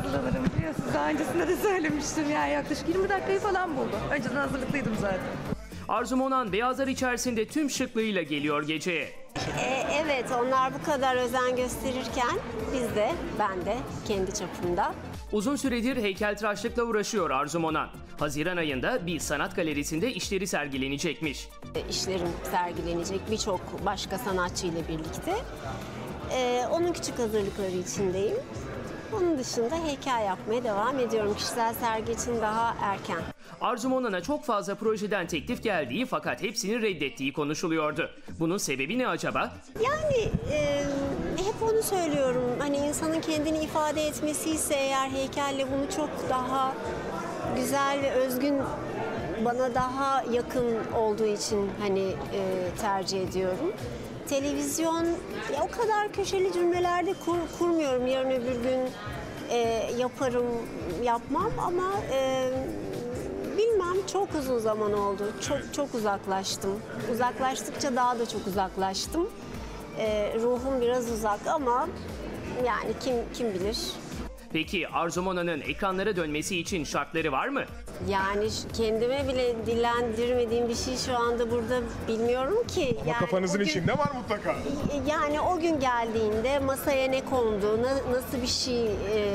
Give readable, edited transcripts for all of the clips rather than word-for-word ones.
hazırlanırım biliyorsunuz. Daha öncesinde de söylemiştim yani yaklaşık 20 dakikayı falan buldu. Önceden hazırlıklıydım zaten. Arzu Monan beyazlar içerisinde tüm şıklığıyla geliyor geceye. Evet, onlar bu kadar özen gösterirken biz de, ben de kendi çapımda. Uzun süredir heykeltıraşlıkla uğraşıyor Arzu Monan. Haziran ayında bir sanat galerisinde işleri sergilenecekmiş. İşlerim sergilenecek birçok başka sanatçı ile birlikte. Onun küçük hazırlıkları içindeyim. Onun dışında heykel yapmaya devam ediyorum. Kişisel sergi için daha erken. Arzu Monan'a çok fazla projeden teklif geldiği fakat hepsini reddettiği konuşuluyordu. Bunun sebebi ne acaba? Yani hep onu söylüyorum. Hani insanın kendini ifade etmesi ise eğer heykelle bunu çok daha güzel ve özgün, bana daha yakın olduğu için hani tercih ediyorum. Televizyon o kadar köşeli cümlelerde kurmuyorum. Yarın öbür gün yapmam ama bilmem, çok uzun zaman oldu. Çok uzaklaştım. Uzaklaştıkça daha da çok uzaklaştım. Ruhum biraz uzak ama yani kim bilir. Peki Arzu Monan'ın ekranlara dönmesi için şartları var mı? Yani kendime bile dillendirmediğim bir şey şu anda burada bilmiyorum ki. Ama yani kafanızın içinde var mutlaka. Yani o gün geldiğinde masaya ne kondu, nasıl bir şey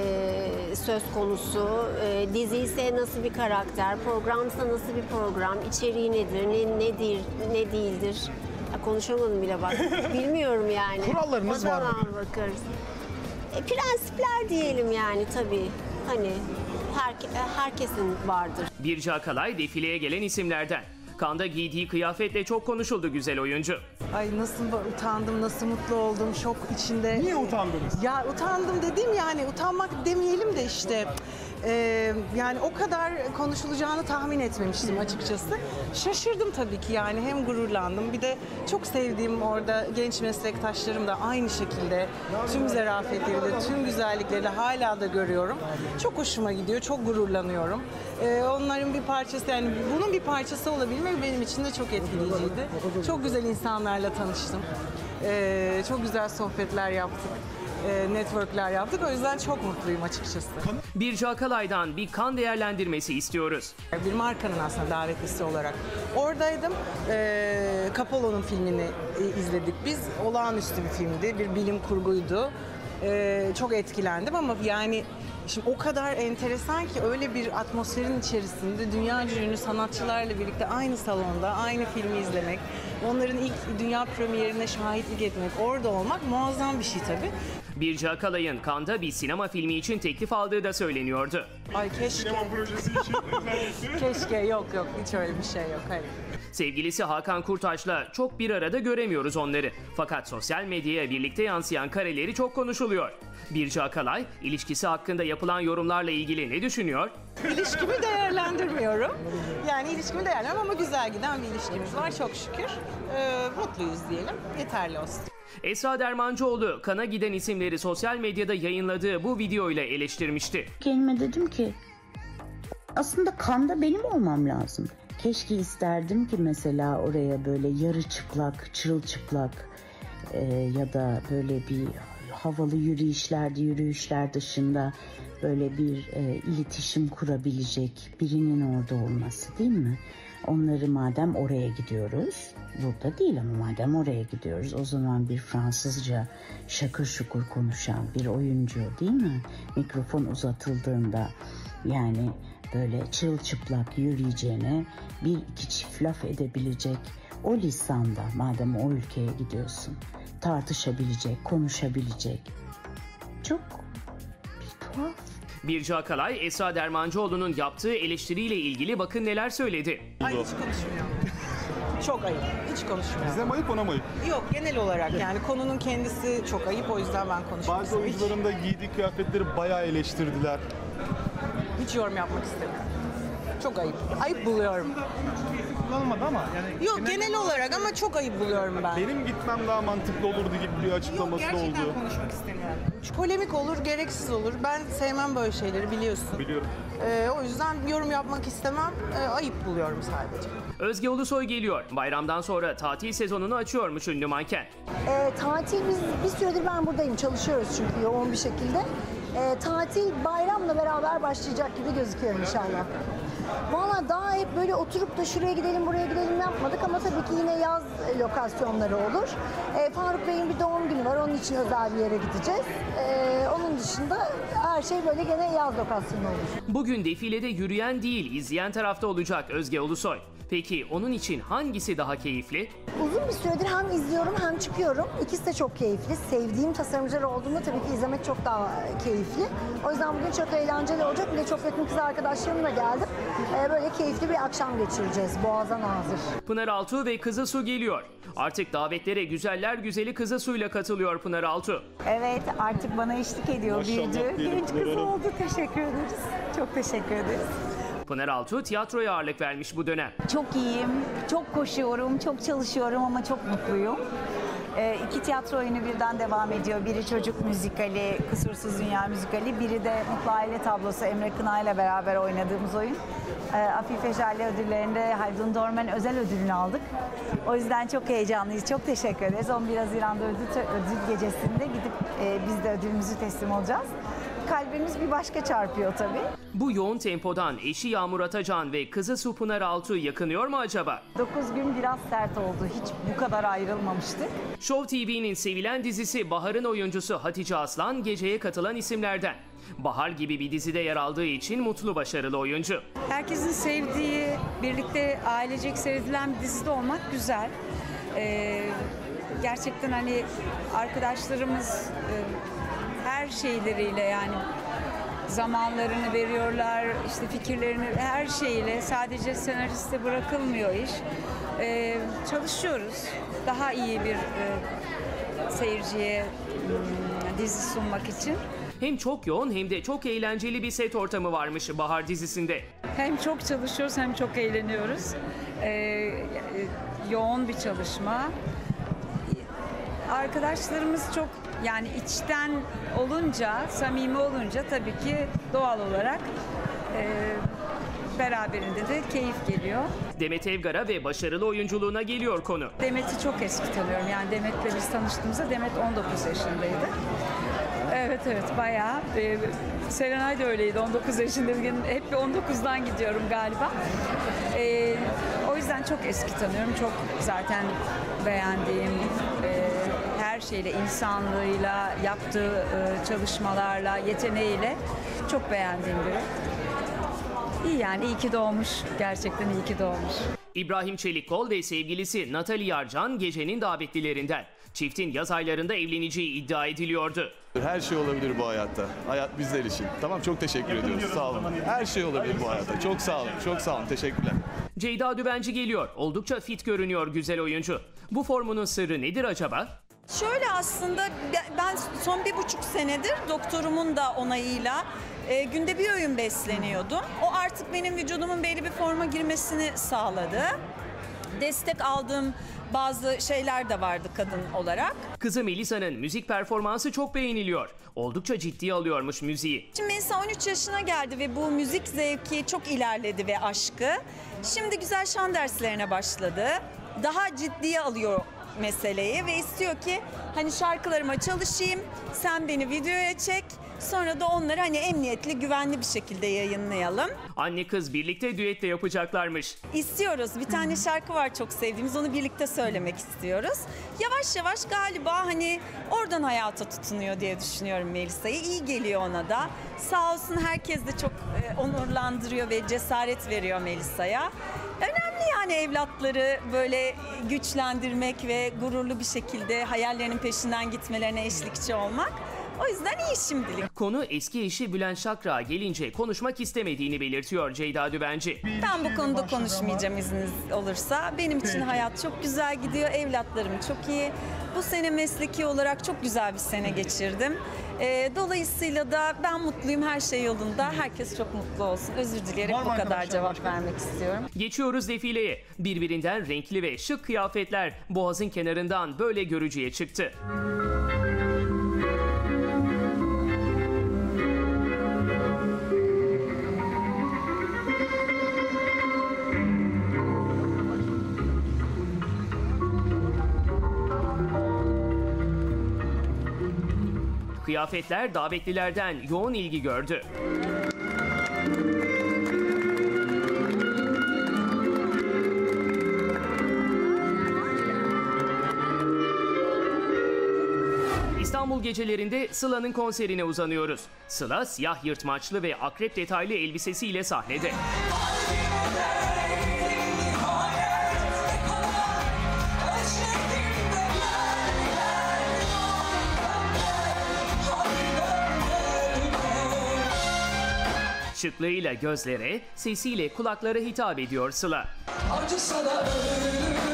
söz konusu, dizi ise nasıl bir karakter, programsa nasıl bir program, içeriği nedir, ne değildir. Ya konuşamadım bile bak. Bilmiyorum yani. Kurallarınız var mı? O zaman bakarız. Prensipler diyelim yani tabii. Hani herkesin vardır. Birce Akalay defileye gelen isimlerden. Kanda giydiği kıyafetle çok konuşuldu güzel oyuncu. Ay nasıl utandım, nasıl mutlu oldum, şok içinde. Niye utandınız? Ya utandım dediğim yani utanmak demeyelim de işte yani o kadar konuşulacağını tahmin etmemiştim açıkçası. Şaşırdım tabii ki yani, hem gururlandım, bir de çok sevdiğim orada genç meslektaşlarım da aynı şekilde tüm zarafetleriyle, tüm güzellikleriyle hala da görüyorum. Çok hoşuma gidiyor, çok gururlanıyorum. Onların bir parçası, yani bunun bir parçası olabilmek benim için de çok etkileyiciydi. Çok güzel insanlarla tanıştım. Çok güzel sohbetler yaptık. Networkler yaptık. O yüzden çok mutluyum açıkçası. Birce Akalay'dan bir kan değerlendirmesi istiyoruz. Bir markanın aslında davetlisi olarak oradaydım. Capolo'nun filmini izledik biz. Olağanüstü bir filmdi. Bir bilim kurguydu. Çok etkilendim ama yani şimdi o kadar enteresan ki öyle bir atmosferin içerisinde dünya ünlü sanatçılarla birlikte aynı salonda aynı filmi izlemek, onların ilk dünya premierine şahitlik etmek, orada olmak muazzam bir şey tabii. Birce Akalay'ın Cannes'da bir sinema filmi için teklif aldığı da söyleniyordu. Ay keşke. Sinema projesi için özellikle. Keşke, yok hiç öyle bir şey yok, hayır. Sevgilisi Hakan Kurtaş'la çok bir arada göremiyoruz onları. Fakat sosyal medyaya birlikte yansıyan kareleri çok konuşuluyor. Birce Akalay, ilişkisi hakkında yapılan yorumlarla ilgili ne düşünüyor? İlişkimi değerlendirmiyorum. Yani ilişkimi değerlendirmiyorum ama güzel giden bir ilişkimiz var çok şükür. Mutluyuz diyelim, yeterli olsun. Esra Dermancıoğlu, Cannes'a giden isimleri sosyal medyada yayınladığı bu videoyla eleştirmişti. Kendime dedim ki aslında Cannes'da benim olmam lazım. Keşke isterdim ki mesela oraya böyle yarı çıplak, çırılçıplak ya da böyle bir havalı yürüyüşler dışında böyle bir iletişim kurabilecek birinin orada olması, değil mi? Onları madem oraya gidiyoruz, burada değil ama madem oraya gidiyoruz, o zaman bir Fransızca şakır şukur konuşan bir oyuncu, değil mi? Mikrofon uzatıldığında yani böyle çırılçıplak yürüyeceğine bir iki çift laf edebilecek o lisanda, madem o ülkeye gidiyorsun, tartışabilecek, konuşabilecek. Çok bir tuhaf. Birce Akalay, Esra Dermancıoğlu'nun yaptığı eleştiriyle ilgili bakın neler söyledi. Ay hiç konuşmuyor. Çok ayıp, hiç konuşmuyor. Bize mi ayıp, ona mı ayıp? Yok, genel olarak yani konunun kendisi çok ayıp, o yüzden ben konuşmuyorum. Bazı oyuncuların da giydiği kıyafetleri bayağı eleştirdiler. Hiç yorum yapmak istemiyorum. Çok ayıp. Ayıp buluyorum. Kullanılmadı ama yani... Yok, genel olarak ama çok ayıp buluyorum ben. Benim gitmem daha mantıklı olurdu gibi bir açıklaması Yok, oldu. gerçekten konuşmak istemiyorum. Polemik olur, gereksiz olur. Ben sevmem böyle şeyleri, biliyorsun. Biliyorum. O yüzden yorum yapmak istemem. Ayıp buluyorum sadece. Özge Ulusoy geliyor. Bayramdan sonra tatil sezonunu açıyormuş ünlü manken. Tatil biz bir süredir ben buradayım. Çalışıyoruz çünkü yoğun bir şekilde. tatil bayramla beraber başlayacak gibi gözüküyor inşallah. Valla daha hep böyle oturup da şuraya gidelim buraya gidelim yapmadık ama tabii ki yine yaz lokasyonları olur. Faruk Bey'in bir doğum günü var, onun için özel bir yere gideceğiz. Onun dışında her şey böyle gene yaz lokasyonu olur. Bugün defilede yürüyen değil, izleyen tarafta olacak Özge Ulusoy. Peki onun için hangisi daha keyifli? Uzun bir süredir hem izliyorum hem çıkıyorum. İkisi de çok keyifli. Sevdiğim tasarımcılar olduğunda tabii ki izlemek çok daha keyifli. O yüzden bugün çok eğlenceli olacak. Bir de çok yakın kız arkadaşlarımla geldim. Böyle keyifli bir akşam geçireceğiz. Boğaz'a nazır. Pınar Altuğ ve Kızı Su geliyor. Artık davetlere güzeller güzeli Kızı Su'yla katılıyor Pınar Altuğ. Evet, artık bana eşlik ediyor, büyüdü. Genç kız oldu, teşekkür ederiz. Çok teşekkür ederiz. Pınar Altuğ tiyatroya ağırlık vermiş bu dönem. Çok iyiyim, çok koşuyorum, çok çalışıyorum ama çok mutluyum. 2 tiyatro oyunu birden devam ediyor. Biri çocuk müzikali, Kusursuz Dünya müzikali. Biri de Mutlu Aile Tablosu, Emre Kınay'la beraber oynadığımız oyun. Afife Jale ödüllerinde Haldun Dorman özel ödülünü aldık. O yüzden çok heyecanlıyız. Çok teşekkür ederiz. 11 Haziran'da ödül gecesinde gidip biz de ödülümüzü teslim olacağız. Kalbimiz bir başka çarpıyor tabii. Bu yoğun tempodan eşi Yağmur Atacan ve kızı Su Pınar Altuğ yakınıyor mu acaba? 9 gün biraz sert oldu. Hiç bu kadar ayrılmamıştık. Show TV'nin sevilen dizisi Bahar'ın oyuncusu Hatice Aslan geceye katılan isimlerden. Bahar gibi bir dizide yer aldığı için mutlu başarılı oyuncu. Herkesin sevdiği, birlikte ailecek seyredilen bir dizide olmak güzel. Gerçekten hani arkadaşlarımız her şeyleriyle yani zamanlarını veriyorlar, işte fikirlerini her şeyle, sadece senariste bırakılmıyor iş. Çalışıyoruz. Daha iyi bir seyirciye dizi sunmak için. Hem çok yoğun hem de çok eğlenceli bir set ortamı varmış Bahar dizisinde. Hem çok çalışıyoruz hem çok eğleniyoruz. Yoğun bir çalışma. Arkadaşlarımız çok yani içten olunca, samimi olunca tabii ki doğal olarak beraberinde de keyif geliyor. Demet Evgar'a ve başarılı oyunculuğuna geliyor konu. Demet'i çok eski tanıyorum. Yani Demet'le biz tanıştığımızda Demet 19 yaşındaydı. Evet bayağı. Serenay da öyleydi 19 yaşındaydı. Hep bir 19'dan gidiyorum galiba. O yüzden çok eski tanıyorum. Çok zaten beğendiğim her şeyle, insanlığıyla, yaptığı çalışmalarla, yeteneğiyle çok beğendiğim biri. İyi yani iyi ki doğmuş. Gerçekten iyi ki doğmuş. İbrahim Çelikkol ve sevgilisi Natalie Yarcan gecenin davetlilerinden. Çiftin yaz aylarında evleneceği iddia ediliyordu. Her şey olabilir bu hayatta. Hayat bizler için. Tamam, çok teşekkür ediyoruz. Sağ olun. Her şey olabilir bu hayatta. Çok sağ olun. Çok sağ olun. Teşekkürler. Ceyda Dübenci geliyor. Oldukça fit görünüyor güzel oyuncu. Bu formunun sırrı nedir acaba? Şöyle aslında ben son 1,5 senedir doktorumun da onayıyla günde bir öğün besleniyordum. O artık benim vücudumun belli bir forma girmesini sağladı. Destek aldığım bazı şeyler de vardı kadın olarak. Kızı Melisa'nın müzik performansı çok beğeniliyor. Oldukça ciddiye alıyormuş müziği. Şimdi Melisa 13 yaşına geldi ve bu müzik zevki çok ilerledi ve aşkı. Şimdi güzel şan derslerine başladı. Daha ciddiye alıyor meseleyi ve istiyor ki hani şarkılarıma çalışayım, sen beni videoya çek, sonra da onları hani emniyetli, güvenli bir şekilde yayınlayalım. Anne kız birlikte düet de yapacaklarmış. İstiyoruz. Bir tane şarkı var çok sevdiğimiz, onu birlikte söylemek istiyoruz. Yavaş yavaş galiba hani oradan hayata tutunuyor diye düşünüyorum Melisa'yı. İyi geliyor ona da. Sağ olsun herkes de çok onurlandırıyor ve cesaret veriyor Melisa'ya. Önemli yani evlatları böyle güçlendirmek ve gururlu bir şekilde hayallerinin peşinden gitmelerine eşlikçi olmak. O yüzden iyi şimdilik. Konu eski eşi Bülent Şakrak'a gelince konuşmak istemediğini belirtiyor Ceyda Dübenci. Ben bu konuda konuşmayacağım izniniz olursa. Benim için hayat çok güzel gidiyor. Evlatlarım çok iyi. Bu sene mesleki olarak çok güzel bir sene geçirdim. Dolayısıyla da ben mutluyum, her şey yolunda. Herkes çok mutlu olsun. Özür dileyerek bu kadar cevap vermek istiyorum. Geçiyoruz defileye. Birbirinden renkli ve şık kıyafetler Boğaz'ın kenarından böyle görücüye çıktı. Kıyafetler davetlilerden yoğun ilgi gördü. İstanbul gecelerinde Sıla'nın konserine uzanıyoruz. Sıla siyah yırtmaçlı ve akrep detaylı elbisesiyle sahnede. Şıklığıyla gözlere, sesiyle kulaklara hitap ediyor Sıla. Acı sana ölüm.